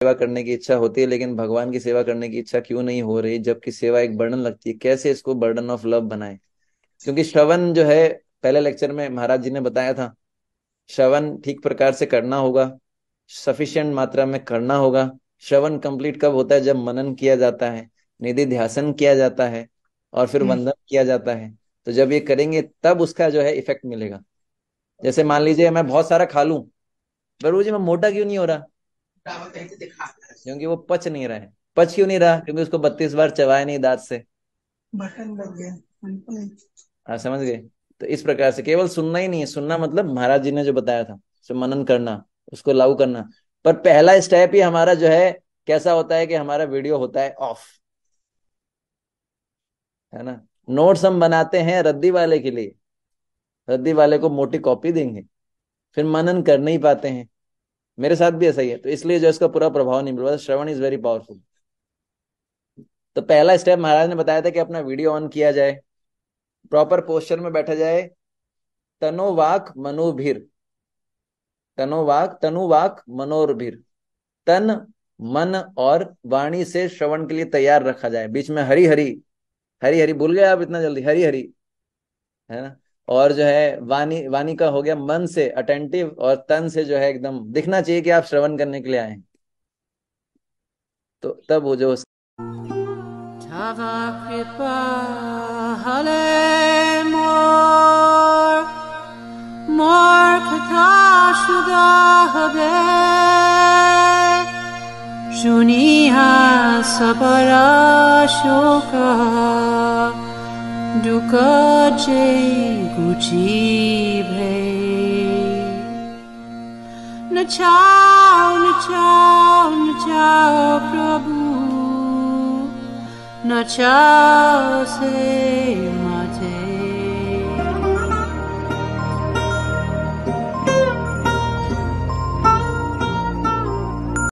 सेवा करने की इच्छा होती है, लेकिन भगवान की सेवा करने की इच्छा क्यों नहीं हो रही, जबकि सेवा एक बर्डन लगती है। कैसे इसको बर्डन ऑफ लव बनाए? क्योंकि श्रवण जो है, पहले लेक्चर में महाराज जी ने बताया था, श्रवण ठीक प्रकार से करना होगा, सफिशिएंट मात्रा में करना होगा। श्रवण कंप्लीट कब होता है? जब मनन किया जाता है, निधि ध्यासन किया जाता है, और फिर वंदन किया जाता है। तो जब ये करेंगे तब उसका जो है इफेक्ट मिलेगा। जैसे मान लीजिए मैं बहुत सारा खा लूं, प्रभु जी मैं मोटा क्यों नहीं हो रहा? क्योंकि वो पच नहीं रहा है। पच क्यों नहीं रहा? क्योंकि उसको 32 बार चबाया नहीं दांत से। बटन लग गया हमको नहीं। आप समझ गए? तो इस प्रकार से केवल सुनना ही नहीं है, सुनना मतलब महाराज जी ने जो बताया था, सो मनन करना, उसको लागू करना। पर पहला स्टेप ही हमारा जो है कैसा होता है कि हमारा वीडियो होता है ऑफ, है ना। नोट्स हम बनाते हैं रद्दी वाले के लिए, रद्दी वाले को मोटी कॉपी देंगे, फिर मनन कर नहीं पाते हैं। मेरे साथ भी ऐसा ही है, तो इसलिए जो इसका पूरा प्रभाव नहीं मिल रहा। Shravan is very powerful. तो पहला स्टेप महाराज ने बताया था कि अपना वीडियो ऑन किया जाए, प्रॉपर पोस्चर में बैठा जाए, तनो वाक मनोभिर, तनु वाक मनोरभिर, तन मन और वाणी से श्रवण के लिए तैयार रखा जाए। बीच में हरी हरी, हरी हरी भूल गए आप इतना जल्दी? हरी हरी, है ना। और जो है वाणी, वाणी का हो गया मन से अटेंटिव, और तन से जो है एकदम दिखना चाहिए कि आप श्रवण करने के लिए आए हैं। तो तब वो जो Tava kripa hale mor katashudha habe shuniha sabara shoka dukkha jai guchi bhe nachao nachao prabhu न चाव से